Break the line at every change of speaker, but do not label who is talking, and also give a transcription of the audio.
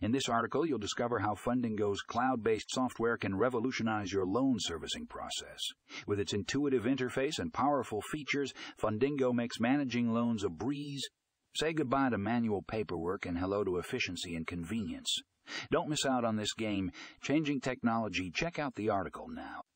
In this article, you'll discover how Fundingo's cloud-based software can revolutionize your loan servicing process. With its intuitive interface and powerful features, Fundingo makes managing loans a breeze. Say goodbye to manual paperwork and hello to efficiency and convenience. Don't miss out on this game-changing technology. Check out the article now.